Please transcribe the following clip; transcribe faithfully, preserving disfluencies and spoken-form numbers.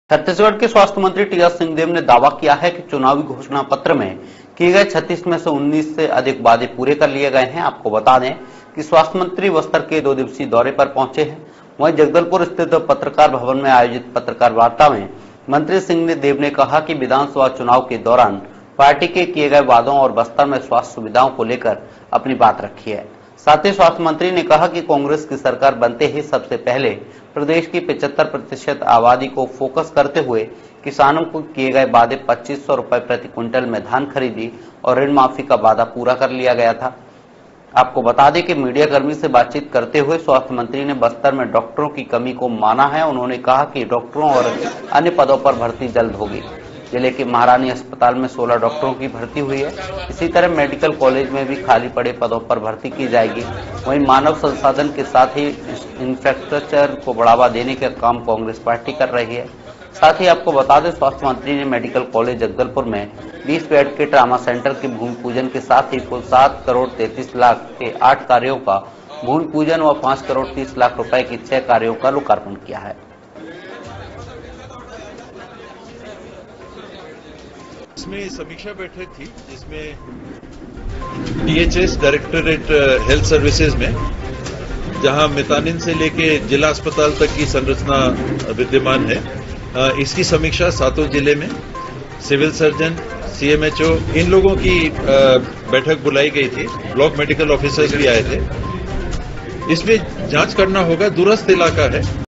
छत्तीसगढ़ के स्वास्थ्य मंत्री टी एस सिंहदेव ने दावा किया है कि चुनावी घोषणा पत्र में किए गए छत्तीस में से उन्नीस से अधिक वादे पूरे कर लिए गए हैं। आपको बता दें कि स्वास्थ्य मंत्री बस्तर के दो दिवसीय दौरे पर पहुंचे हैं। वहीं जगदलपुर स्थित पत्रकार भवन में आयोजित पत्रकार वार्ता में मंत्री सिंहदेव ने कहा कि विधानसभा चुनाव के दौरान पार्टी के किए गए वादों और बस्तर में स्वास्थ्य सुविधाओं को लेकर अपनी बात रखी है। साथ ही स्वास्थ्य मंत्री ने कहा कि कांग्रेस की सरकार बनते ही सबसे पहले प्रदेश की पचहत्तर प्रतिशत आबादी को फोकस करते हुए किसानों को किए गए वादे पच्चीस सौ रुपए प्रति क्विंटल में धान खरीदी और ऋण माफी का वादा पूरा कर लिया गया था। आपको बता दें कि मीडिया कर्मी से बातचीत करते हुए स्वास्थ्य मंत्री ने बस्तर में डॉक्टरों की कमी को माना है। उन्होंने कहा कि डॉक्टरों और अन्य पदों पर भर्ती जल्द होगी। जिले के महारानी अस्पताल में सोलह डॉक्टरों की भर्ती हुई है। इसी तरह मेडिकल कॉलेज में भी खाली पड़े पदों पर भर्ती की जाएगी। वहीं मानव संसाधन के साथ ही इंफ्रास्ट्रक्चर को बढ़ावा देने का काम कांग्रेस पार्टी कर रही है। साथ ही आपको बता दें, स्वास्थ्य मंत्री ने मेडिकल कॉलेज जगदलपुर में बीस बेड के ट्रामा सेंटर के भूमि पूजन के साथ ही कुल सात करोड़ तैंतीस लाख के आठ कार्यों का भूमि पूजन व पांच करोड़ तीस लाख रुपए के छह कार्यों का लोकार्पण किया है। इसमें समीक्षा बैठक थी जिसमें D H S directorate health services में, जहां मितानिन से लेके जिला अस्पताल तक की संरचना विद्यमान है, इसकी समीक्षा सातों जिले में civil surgeon, C M H O, इन लोगों की बैठक बुलाई गई थी। ब्लॉक मेडिकल ऑफिसर्स भी आए थे। इसमें जांच करना होगा, दूरस्थ इलाका है।